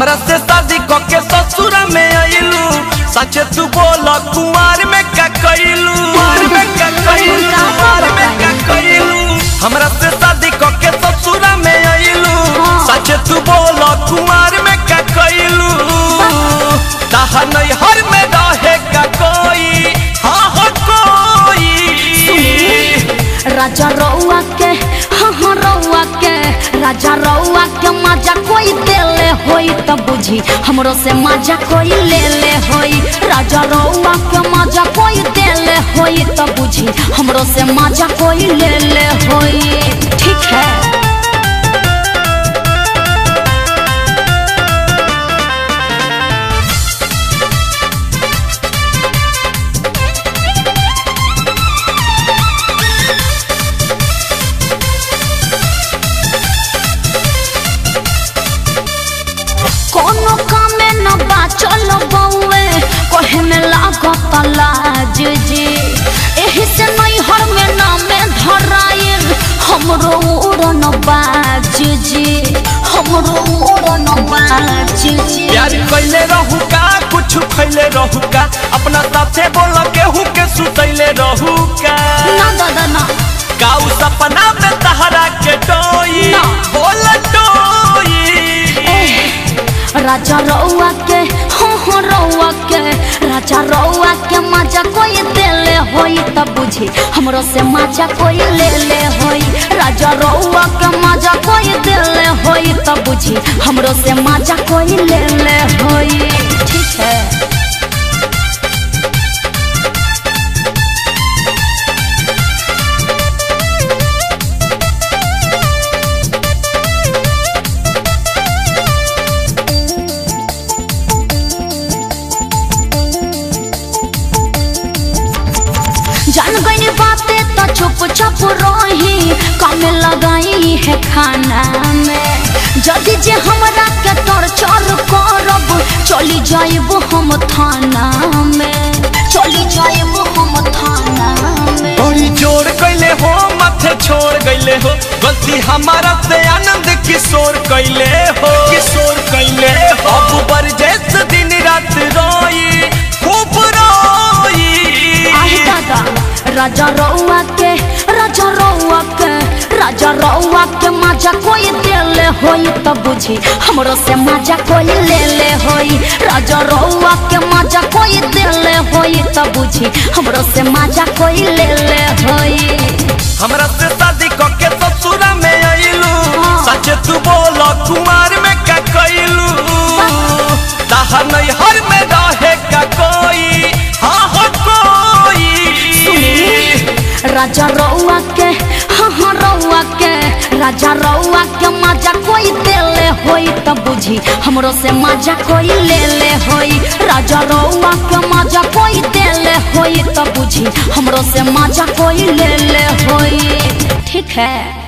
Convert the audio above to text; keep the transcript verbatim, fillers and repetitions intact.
हमरा से शादी करके ससुर में आइलू, सच तू बोल कुमार में का कइलू, कुमार में का कइलू, कुमार में का कइलू। हमरा से शादी करके ससुर में आइलू, सच तू बोल कुमार में का कइलू। ताहा नहीं हर में रहे का कोई, हाँ हाँ कोई। राजा रउआ के, हाँ हाँ रउआ के, राजा रउआ के मजा कोई देले होई तब बुझी हमरो से मजा कोई ले ले होई। राजा रउआ के मजा कोई देले होई तब बुझी हमरो से मजा कोई ले ले होई। ठीक है। कोनो कामे न बाचल बउए कहे में लागत लाज जी, एही से नहीं हर में नामे धराइल हमरो उड़न बाज जी, हमरो उड़न बाज जी। प्यार कइले रहू का कुछ खइले रहू का, अपना साथे बोल केहू के सुतैले रहू का। ना दादा ना काऊ सपना में तहरा के टोई बोल टोई। राजा रउआ के, हाँ हाँ रउआ के, राजा रउआ के मजा कोई देले होई तब बुझी हमरो से मजा कोई ले ले होई। राजा रउआ के मजा कोई देले होई तब बुझी हमरो से मजा कोई ले ले होई। ठीक है। जान गई बातें तो चुप चुप रही, कामे लगाई है खाना में। जदि जे हमरा के टॉर्चर करब चली जाइब हम थाना में, चली जाइब हम थाना में। बड़ी जोर कैले हो माथे छोड़ गईले हो, गलती हमारा से आनंद किशोर कैले हो, किशोर कैले हो। अब बरजेस दिन रात रोई खूब रोई। आहे दादा राजा रउआ के, राजा रउआ के, राजा रउआ के मजा कोई देले होई तब बुझी हमरो से मजा कोई ले ले होई। राजा रउआ के मजा कोई देले होई तब बुझी हमरो से मजा कोई ले ले होई। हमरा से शादी करके ससुर में आइलू, सच तू बोल कुमार में का कइलू। ताहा नहीं हर में रहे का कोई, हाँ हाँ कोई। राजा रउआ के, हाँ हाँ रउआ के, राजा रउआ के मजा कोई देले होई तब बुझी हमरो से मजा कोई ले ले होई। राजा रउआ के मजा कोई देले होई तब बुझी हमरो से मजा कोई ले ले होई। ठीक है।